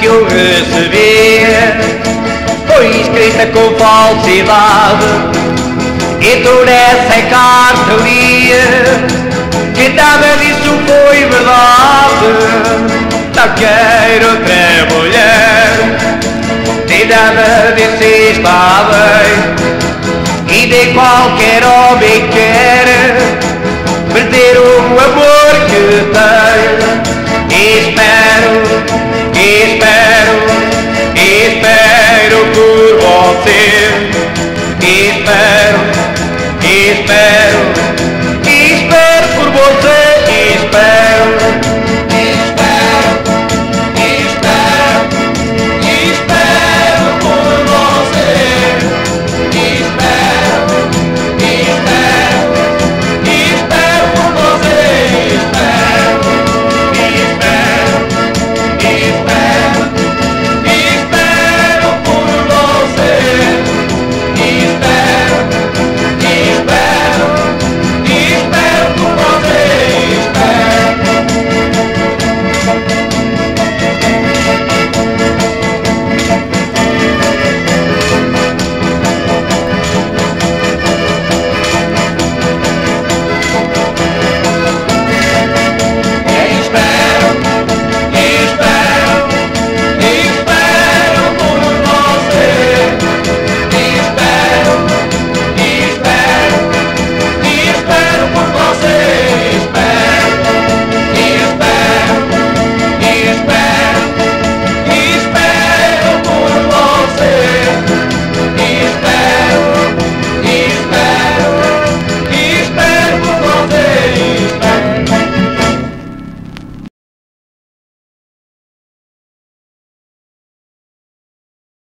que eu recebi foi escrita com falsidade, e toda essa carta ali, que nada disso foi verdade. Não quero outra mulher, nem nada disso está bem, e nem qualquer homem quer.